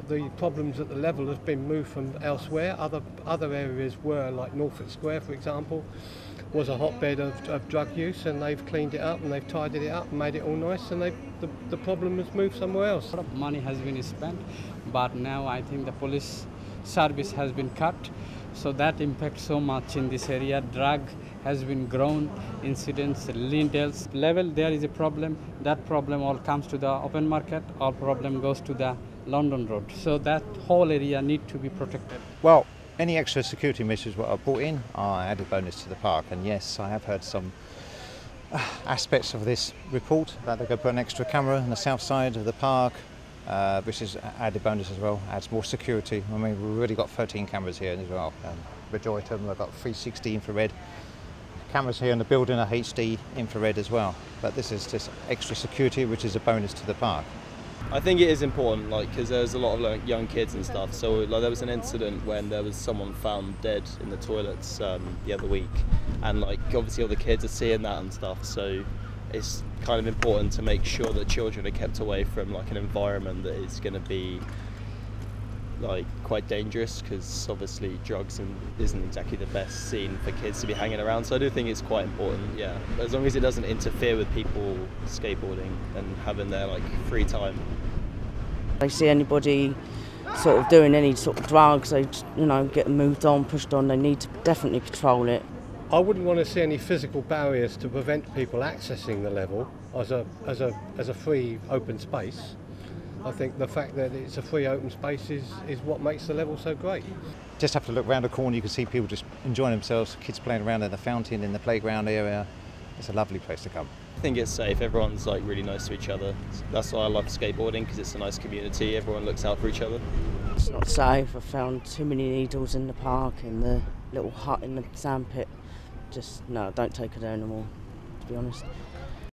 the problems at the level have been moved from elsewhere. Other areas were, like Norfolk Square, for example, was a hotbed of drug use, and they've cleaned it up and they've tidied it up and made it all nice, and the problem has moved somewhere else. A lot of money has been spent, but now I think the police service has been cut, so that impacts so much in this area. Drug has been grown, incidents, Lindales level, there is a problem. That problem all comes to the open market, all problem goes to the London Road. So that whole area need to be protected. Well, any extra security measures what I've brought in are added bonus to the park, and yes, I have heard some aspects of this report that they're going to put an extra camera on the south side of the park, which is added bonus as well, adds more security. I mean, we've already got 13 cameras here as well. Majority of them have got 360 infrared. Cameras here in the building are HD infrared as well, but this is just extra security, which is a bonus to the park. I think it is important, like, because there's a lot of like, young kids and stuff. So like, there was an incident when there was someone found dead in the toilets the other week, and like obviously all the kids are seeing that and stuff. So it's kind of important to make sure that children are kept away from like an environment that is going to be like quite dangerous, because obviously drugs isn't exactly the best scene for kids to be hanging around. So I do think it's quite important, yeah. But as long as it doesn't interfere with people skateboarding and having their like free time. They see anybody sort of doing any sort of drugs, they get moved on, pushed on. They need to definitely patrol it. I wouldn't want to see any physical barriers to prevent people accessing the level as a free open space. I think the fact that it's a free open space is what makes the level so great. Just have to look around the corner, you can see people just enjoying themselves, kids playing around in the fountain, in the playground area. It's a lovely place to come. I think it's safe, everyone's like really nice to each other. That's why I love skateboarding, because it's a nice community, everyone looks out for each other. It's not safe. I found too many needles in the park, in the little hut in the sandpit. No, don't take her there anymore, to be honest.